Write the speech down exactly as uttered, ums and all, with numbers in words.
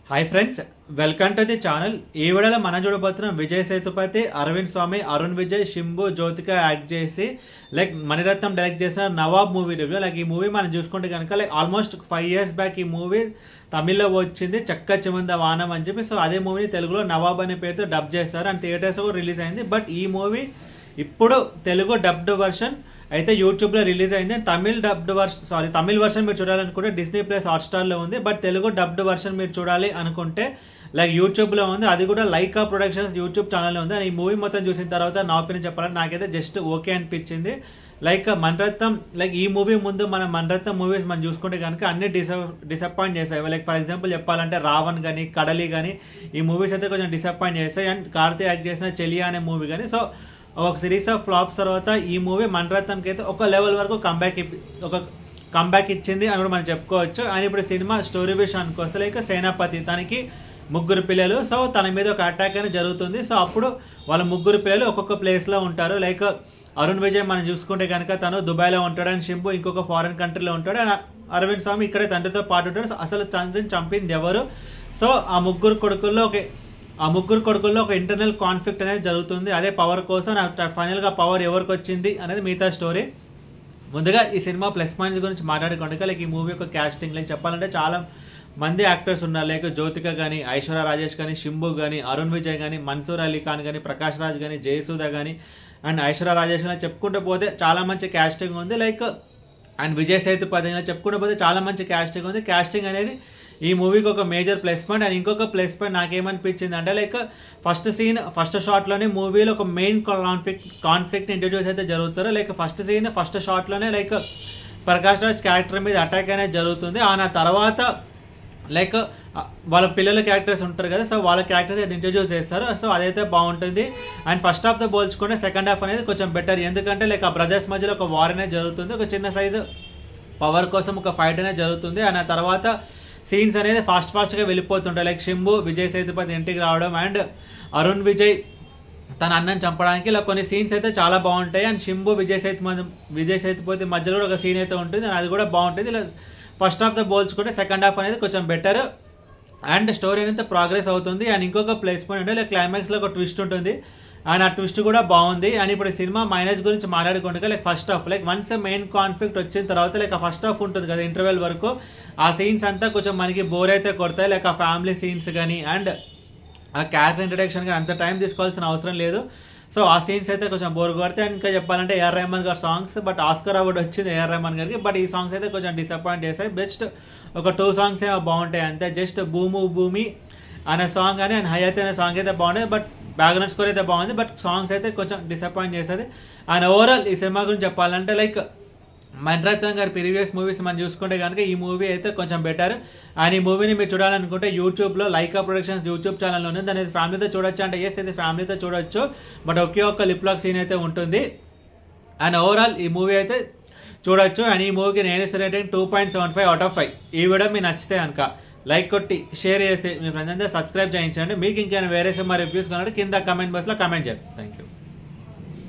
Hi friends, welcome to the channel. ఈ వీడియోలో మనం చూడబోతున్నాం విజయ్ సేతుపతి, అరవింద్ స్వామి, అరుణ్ విజయ్, శింబు, జ్యోతిక యాక్ట్ చేసి లైక్ మణిరత్నం డైరెక్ట్ చేసిన నవాబ్ మూవీ రివ్యూ. లైక్ ఈ మూవీ మనం చూసుకుంటే కనుక like almost five years back ఈ మూవీ తమిళ్లో వచ్చింది, చక్క చిమంద వానం అని చెప్పి. సో అదే మూవీని తెలుగులో నవాబ్ అనే పేరుతో డబ్ చేస్తారు అండ్ థియేటర్స్ కూడా రిలీజ్ అయింది. బట్ ఈ మూవీ ఇప్పుడు తెలుగు డబ్డ్ వర్షన్ అయితే యూట్యూబ్లో రిలీజ్ అయింది. Tamil dubbed version sorry Tamil version మీరు చూడాలనుకుంటే డిస్నీ ప్లస్ హాట్స్టార్లో ఉంది. బట్ తెలుగు డబ్డ్ వర్షన్ మీరు చూడాలి అనుకుంటే లైక్ యూట్యూబ్లో ఉంది. అది కూడా లైకా ప్రొడక్షన్స్ యూట్యూబ్ ఛానల్లో ఉంది. అండ్ ఈ మూవీ మొత్తం చూసిన తర్వాత నా ఒపీనియన్ చెప్పాలంటే నాకైతే జస్ట్ ఓకే అనిపించింది. లైక్ మణిరత్నం లైక్ ఈ మూవీ ముందు మన మణిరత్నం మూవీస్ మనం చూసుకుంటే కనుక అన్ని డిస డిసప్పాయింట్ చేస్తాయి. లైక్ ఫర్ ఎగ్జాంపుల్ చెప్పాలంటే రావణ్ కానీ కడలి కానీ ఈ మూవీస్ అయితే కొంచెం డిసప్పాయింట్ చేస్తాయి. అండ్ కార్తీ యాక్ట్ చేసిన చెలియా అనే మూవీ కానీ సో ఒక సిరీస్ ఆఫ్ ఫ్లాప్స్ తర్వాత ఈ మూవీ మణిరత్నంకి అయితే ఒక లెవెల్ వరకు కంబ్యాక్ ఒక కంబ్యాక్ ఇచ్చింది అని కూడా మనం చెప్పుకోవచ్చు. అండ్ ఇప్పుడు సినిమా స్టోరీ విషయానికి వస్తే లైక్ సేనాపతి తనకి ముగ్గురు పిల్లలు, సో తన మీద ఒక అటాక్ అనేది జరుగుతుంది. సో అప్పుడు వాళ్ళ ముగ్గురు పిల్లలు ఒక్కొక్క ప్లేస్లో ఉంటారు. లైక్ అరుణ్ విజయ్ మనం చూసుకుంటే కనుక తను దుబాయ్లో ఉంటాడు అండ్ శింబు ఇంకొక ఫారెన్ కంట్రీలో ఉంటాడు అండ్ అరవింద్ స్వామి ఇక్కడే తండ్రితో పాటు ఉంటాడు. అసలు తండ్రిని చంపింది ఎవరు? సో ఆ ముగ్గురు కొడుకుల్లో ఒక ఆ ముగ్గురు కొడుకుల్లో ఒక ఇంటర్నల్ కాన్ఫ్లిక్ట్ అనేది జరుగుతుంది. అదే పవర్ కోసం ఫైనల్గా పవర్ ఎవరికి వచ్చింది అనేది మిగతా స్టోరీ. ముందుగా ఈ సినిమా ప్లస్ పాయింట్స్ గురించి మాట్లాడుకుంటే లైక్ ఈ మూవీ యొక్క క్యాస్టింగ్ లైక్ చెప్పాలంటే చాలా మంది యాక్టర్స్ ఉన్నారు. లైక్ జ్యోతిక కానీ, ఐశ్వర్య రాజేష్ కానీ, శింబు కానీ, అరుణ్ విజయ్ కానీ, మన్సూర్ అలీ ఖాన్ కానీ, ప్రకాష్ రాజ్ కానీ, జయసూద కానీ అండ్ ఐశ్వర్య రాజేష్ కానీ చెప్పుకుంటూ పోతే చాలా మంచి క్యాస్టింగ్ ఉంది. లైక్ అండ్ విజయ్ సేతుపతి చెప్పుకుంటూ పోతే చాలా మంచి క్యాస్టింగ్ ఉంది. క్యాస్టింగ్ అనేది ఈ మూవీకి ఒక మేజర్ ప్లస్ పాయింట్. అండ్ ఇంకొక ప్లస్ పాయింట్ నాకేమనిపించింది అంటే లైక్ ఫస్ట్ సీన్ ఫస్ట్ షాట్లోనే మూవీలో ఒక మెయిన్ కాన్ఫ్లిక్ట్ కాన్ఫ్లిక్ట్ ఇంట్రడ్యూస్ అయితే జరుగుతారు. లైక్ ఫస్ట్ సీన్ ఫస్ట్ షాట్లోనే లైక్ ప్రకాష్ రాజ్ క్యారెక్టర్ మీద అటాక్ అనేది జరుగుతుంది. ఆ తర్వాత లైక్ వాళ్ళ పిల్లల క్యారెక్టర్స్ ఉంటారు కదా, సో వాళ్ళ క్యారెక్టర్స్ ఇంట్రడ్యూస్ చేస్తారు. సో అదైతే బాగుంటుంది. అండ్ ఫస్ట్ హాఫ్తో పోల్చుకుంటే సెకండ్ హాఫ్ అనేది కొంచెం బెటర్. ఎందుకంటే లైక్ ఆ బ్రదర్స్ మధ్యలో ఒక వార్ అనేది జరుగుతుంది, ఒక చిన్న సైజు పవర్ కోసం ఒక ఫైట్ అనేది జరుగుతుంది. అండ్ ఆ తర్వాత సీన్స్ అనేది ఫాస్ట్ ఫాస్ట్గా వెళ్ళిపోతుంటాయి. లైక్ శింబు విజయ్ సేతుపతి ఇంటికి రావడం అండ్ అరుణ్ విజయ్ తన అన్నని చంపడానికి ఇలా కొన్ని సీన్స్ అయితే చాలా బాగుంటాయి. అండ్ శింబు విజయ్ సేతుపతి విజయ్ సేతుపతి మధ్యలో కూడా ఒక సీన్ అయితే ఉంటుంది అండ్ అది కూడా బాగుంటుంది. ఇలా ఫస్ట్ హాఫ్తో పోల్చుకుంటే సెకండ్ హాఫ్ అనేది కొంచెం బెటర్ అండ్ స్టోరీ అనేది ప్రోగ్రెస్ అవుతుంది. అండ్ ఇంకొక ప్లేస్ పాయింట్ అంటే లైక్ క్లైమాక్స్లో ఒక ట్విస్ట్ ఉంటుంది అండ్ ఆ ట్విస్ట్ కూడా బాగుంది. అండ్ ఇప్పుడు సినిమా మైనస్ గురించి మాట్లాడుకుంటే like first half like once main conflict వచ్చిన తర్వాత లైక్ ఆ ఫస్ట్ హాఫ్ ఉంటుంది కదా ఇంటర్వెల్ వరకు, ఆ సీన్స్ అంతా కొంచెం మనకి బోర్ అయితే కొడతాయి. లైక్ ఆ ఫ్యామిలీ సీన్స్ కానీ అండ్ ఆ క్యారెక్టర్ ఇంట్రడక్షన్ కానీ అంత టైం తీసుకోవాల్సిన అవసరం లేదు. సో ఆ సీన్స్ అయితే కొంచెం బోర్ కొడతాయి. అండ్ ఇంకా చెప్పాలంటే ఏఆర్ రెహమాన్ గారి సాంగ్స్ బట్ ఆస్కర్ అవార్డు వచ్చింది ఏఆర్ రెహమాన్ గారికి, బట్ ఈ సాంగ్స్ అయితే కొంచెం డిసప్పాయింట్ చేస్తాయి. బెస్ట్ ఒక టూ సాంగ్స్ ఏమో బాగుంటాయి అంతే. జస్ట్ భూము భూమి అనే సాంగ్ కానీ అండ్ హయాత్ అనే సాంగ్ అయితే బాగుంటుంది, బట్ బ్యాక్గ్రౌండ్ స్కోర్ అయితే బాగుంది, బట్ సాంగ్స్ అయితే కొంచెం డిసప్పాయింట్ చేస్తుంది. అండ్ ఓవరాల్ ఈ సినిమా గురించి చెప్పాలంటే లైక్ మణిరత్నం గారి ప్రీవియస్ మూవీస్ మనం చూసుకుంటే కనుక ఈ మూవీ అయితే కొంచెం బెటర్. అండ్ ఈ మూవీని మీరు చూడాలనుకుంటే యూట్యూబ్లో లైకా ప్రొడక్షన్స్ యూట్యూబ్ ఛానల్లో ఉంది. దాని ఫ్యామిలీతో చూడొచ్చు అంటే ఎస్ ఇది ఫ్యామిలీతో చూడొచ్చు, బట్ ఒకే ఒక్క లిప్ లాక్ సీన్ అయితే ఉంటుంది. అండ్ ఓవరాల్ ఈ మూవీ అయితే చూడొచ్చు. అండ్ ఈ మూవీకి నేను ఇచ్చే rating two point seven five out of five. ఈ వీడియో మీకు నచ్చితే కనుక లైక్ కొట్టి షేర్ చేసి మీ ఫ్రెండ్స్ అంతా సబ్స్క్రైబ్ చేయించండి. మీకు ఇంకేమైనా వేరే సినిమా రివ్యూస్ కావాలంటే కింద కమెంట్ బాక్స్లో కమెంట్ చేయండి. Thank you.